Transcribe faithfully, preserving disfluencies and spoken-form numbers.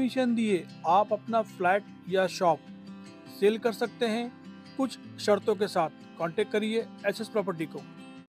Commission दिए आप अपना फ्लैट या शॉप सेल कर सकते हैं कुछ शर्तों के साथ। कांटेक्ट करिए एस एस प्रॉपर्टी को।